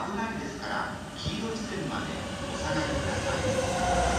危ないですから、黄色い線まで押さないでください。